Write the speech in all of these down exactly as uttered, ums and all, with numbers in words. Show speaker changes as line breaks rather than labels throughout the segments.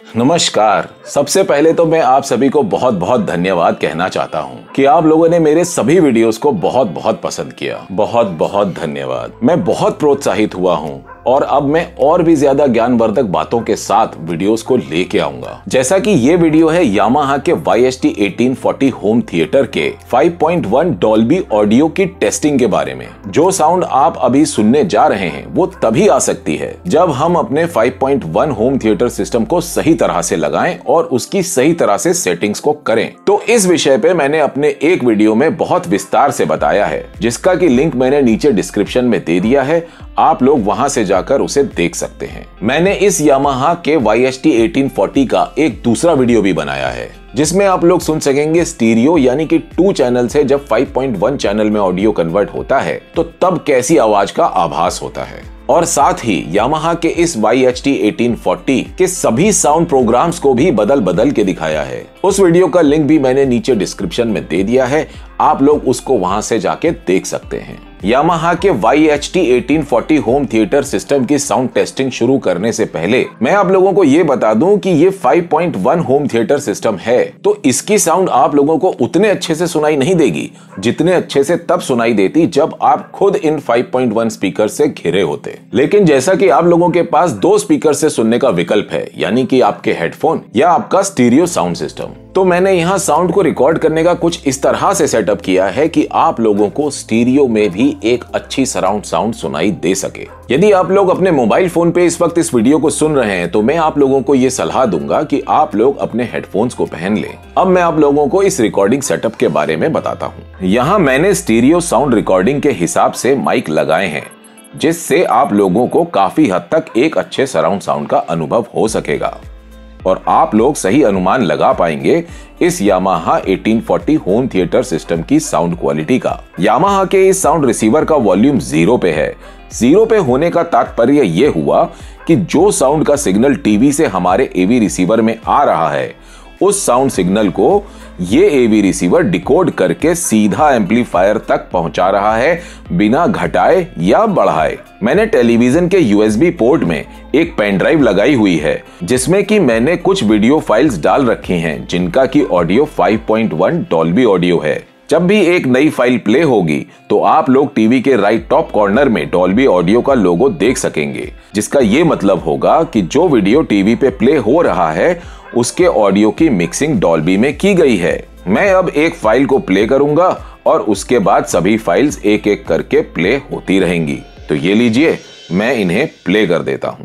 नमस्कार। सबसे पहले तो मैं आप सभी को बहुत बहुत धन्यवाद कहना चाहता हूँ कि आप लोगों ने मेरे सभी वीडियोस को बहुत बहुत पसंद किया। बहुत बहुत धन्यवाद। मैं बहुत प्रोत्साहित हुआ हूँ और अब मैं और भी ज्यादा ज्ञानवर्धक बातों के साथ वीडियोस को लेके आऊंगा। जैसा कि ये वीडियो है यामाहा के Y S T eighteen forty home theatre के five point one Dolby audio की टेस्टिंग के बारे में। जो साउंड आप अभी सुनने जा रहे हैं वो तभी आ सकती है जब हम अपने five point one home theatre system को सही तरह से लगाएं और उसकी सही तरह से सेटिंग्स को करें। तो इस विषय पे मैंने अपने एक वीडियो में बहुत विस्तार से बताया है, जिसका की लिंक मैंने नीचे डिस्क्रिप्शन में दे दिया है। आप लोग वहां से जाकर उसे देख सकते हैं। मैंने इस यामाहा के Y S T eighteen forty का एक दूसरा वीडियो भी बनाया है, जिसमें आप लोग सुन सकेंगे स्टीरियो यानी कि टू चैनल से जब फाइव पॉइंट वन चैनल में ऑडियो कन्वर्ट होता है तो तब कैसी आवाज का आभास होता है। और साथ ही यामाहा के इस Y S T eighteen forty के सभी साउंड प्रोग्राम्स को भी बदल बदल के दिखाया है। उस वीडियो का लिंक भी मैंने नीचे डिस्क्रिप्शन में दे दिया है, आप लोग उसको वहां से जाके देख सकते हैं। यामाहा के Y S T eighteen forty home theatre system की साउंड टेस्टिंग शुरू करने से पहले मैं आप लोगों को ये बता दूं कि ये five point one home theatre system है, तो इसकी साउंड आप लोगों को उतने अच्छे से सुनाई नहीं देगी जितने अच्छे से तब सुनाई देती जब आप खुद इन फाइव पॉइंट वन स्पीकर से घिरे होते। लेकिन जैसा कि आप लोगों के पास दो स्पीकर से सुनने का विकल्प है, यानी कि आपके हेडफोन या आपका स्टीरियो साउंड सिस्टम, तो मैंने यहाँ साउंड को रिकॉर्ड करने का कुछ इस तरह से सेटअप किया है कि आप लोगों को स्टीरियो में भी एक अच्छी सराउंड साउंड सुनाई दे सके। यदि आप लोग अपने मोबाइल फोन पे इस वक्त इस वीडियो को सुन रहे हैं तो मैं आप लोगों को ये सलाह दूंगा कि आप लोग अपने हेडफोन्स को पहन लें। अब मैं आप लोगों को इस रिकॉर्डिंग सेटअप के बारे में बताता हूँ। यहाँ मैंने स्टीरियो साउंड रिकॉर्डिंग के हिसाब से माइक लगाए हैं, जिससे आप लोगों को काफी हद तक एक अच्छे सराउंड साउंड का अनुभव हो सकेगा और आप लोग सही अनुमान लगा पाएंगे इस Yamaha eighteen forty home theatre system की साउंड क्वालिटी का। यामाहा के इस साउंड रिसीवर का वॉल्यूम जीरो पे है। जीरो पे होने का तात्पर्य ये हुआ कि जो साउंड का सिग्नल टीवी से हमारे एवी रिसीवर में आ रहा है, उस साउंड सिग्नल को ये एवी रिसीवर डिकोड करके सीधा एम्पलीफायर तक पहुंचा रहा है, बिना घटाए या बढ़ाए। मैंने टेलीविजन के यू एस बी पोर्ट में एक पेन ड्राइव लगाई हुई है, जिसमें कि मैंने कुछ वीडियो फाइल्स डाल रखी हैं, जिनका की audio five point one Dolby audio है। जब भी एक नई फाइल प्ले होगी तो आप लोग टीवी के राइट टॉप कॉर्नर में डॉल्बी ऑडियो का लोगो देख सकेंगे, जिसका ये मतलब होगा कि जो वीडियो टीवी पे प्ले हो रहा है उसके ऑडियो की मिक्सिंग डॉल्बी में की गई है। मैं अब एक फाइल को प्ले करूंगा और उसके बाद सभी फाइल्स एक एक करके प्ले होती रहेंगी। तो ये लीजिए, मैं इन्हें प्ले कर देता हूं।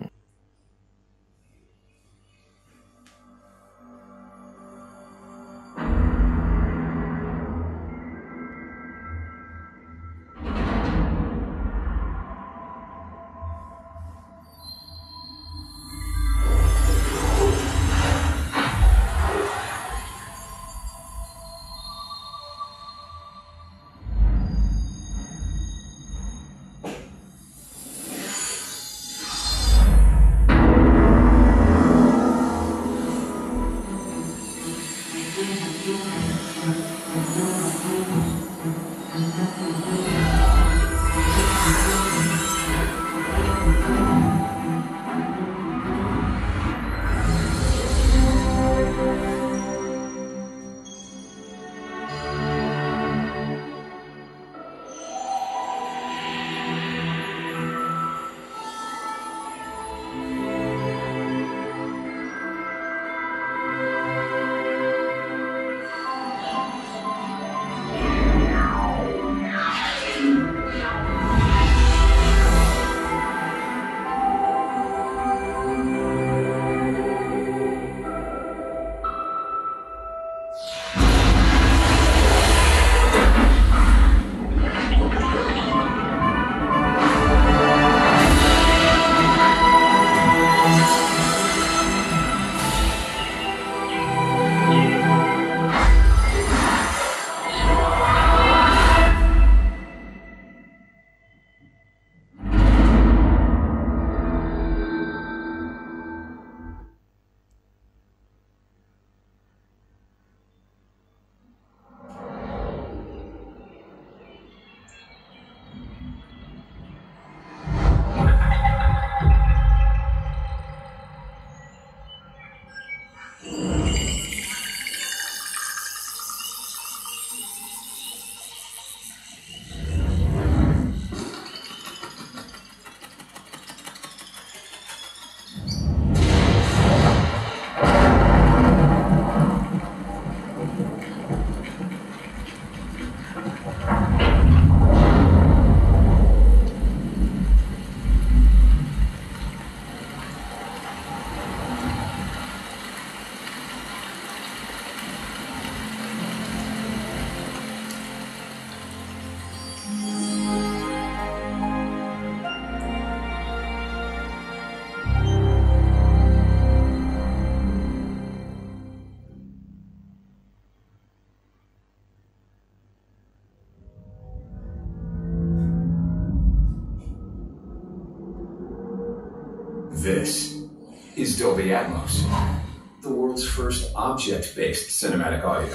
This is Dolby Atmos, the world's first object-based cinematic audio.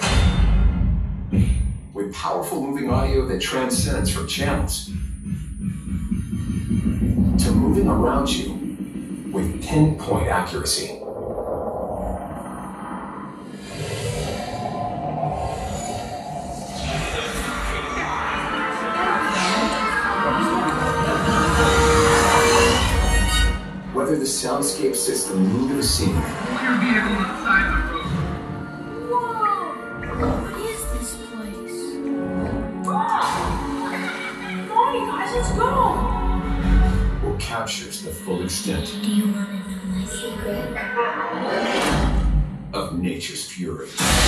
With powerful moving audio that transcends from channels to moving around you with pinpoint accuracy. Whether the soundscape sits the mood of a scene.
Clear vehicle inside the room.
Whoa! What is this place? Come on, you guys, let's go!
Or captures the full extent
Do you want to know my secret?
of nature's fury.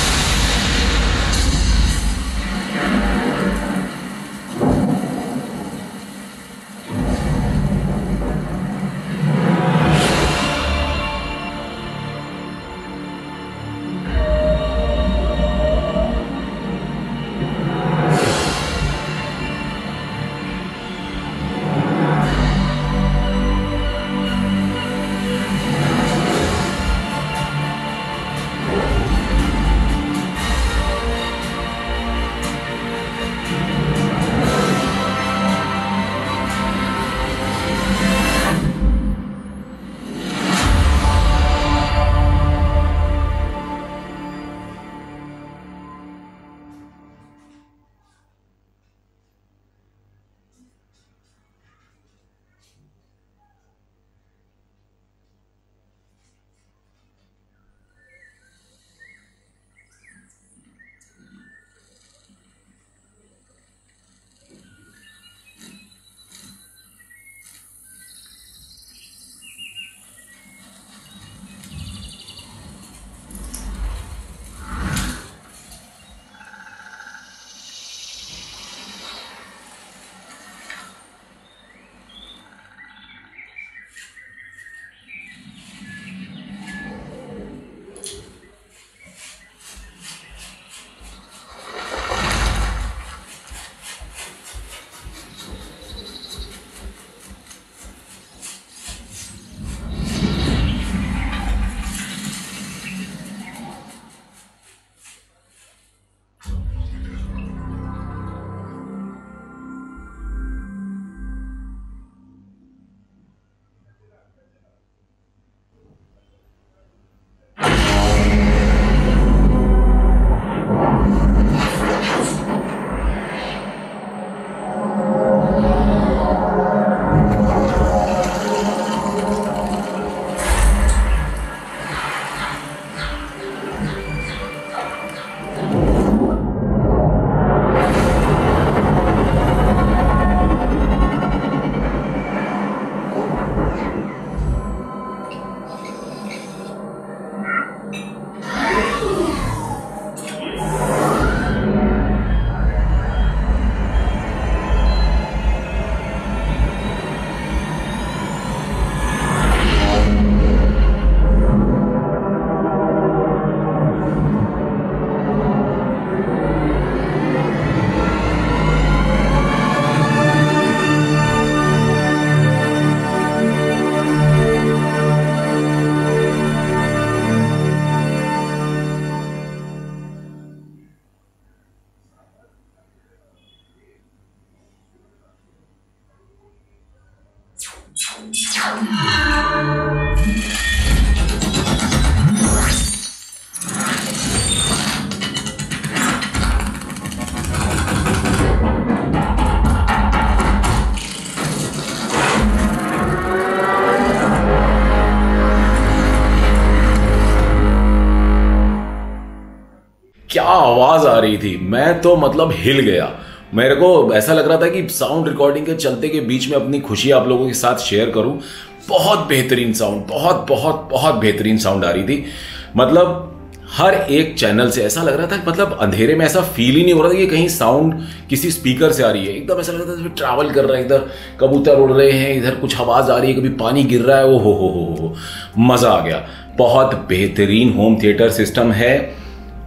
क्या आवाज आ रही थी, मैं तो मतलब हिल गया। मेरे को ऐसा लग रहा था कि साउंड रिकॉर्डिंग के चलते के बीच में अपनी खुशी आप लोगों के साथ शेयर करूं। बहुत बेहतरीन साउंड, बहुत बहुत बहुत बेहतरीन साउंड आ रही थी। मतलब हर एक चैनल से ऐसा लग रहा था, मतलब अंधेरे में ऐसा फील ही नहीं हो रहा था कि कहीं साउंड किसी स्पीकर से आ रही है। एकदम ऐसा लग रहा था ट्रैवल कर रहा है, इधर कबूतर उड़ रहे हैं, इधर कुछ आवाज आ रही है, कभी पानी गिर रहा है। ओ हो हो हो हो मजा आ गया। बहुत बेहतरीन होम थिएटर सिस्टम है।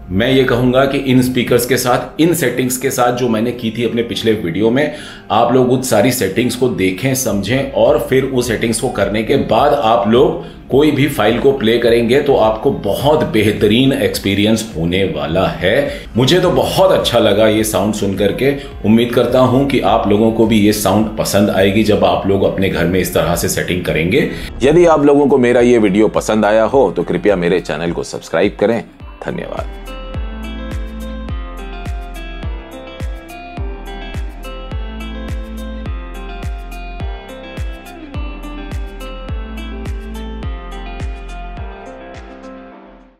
मैं ये कहूंगा कि इन स्पीकर्स के साथ, इन सेटिंग्स के साथ जो मैंने की थी अपने पिछले वीडियो में, आप लोग उस सारी सेटिंग्स को देखें, समझें और फिर उस सेटिंग्स को करने के बाद आप लोग कोई भी फाइल को प्ले करेंगे तो आपको बहुत बेहतरीन एक्सपीरियंस होने वाला है। मुझे तो बहुत अच्छा लगा ये साउंड सुन करके। उम्मीद करता हूं कि आप लोगों को भी ये साउंड पसंद आएगी जब आप लोग अपने घर में इस तरह से सेटिंग करेंगे। यदि आप लोगों को मेरा ये वीडियो पसंद आया हो तो कृपया मेरे चैनल को सब्सक्राइब करें। धन्यवाद।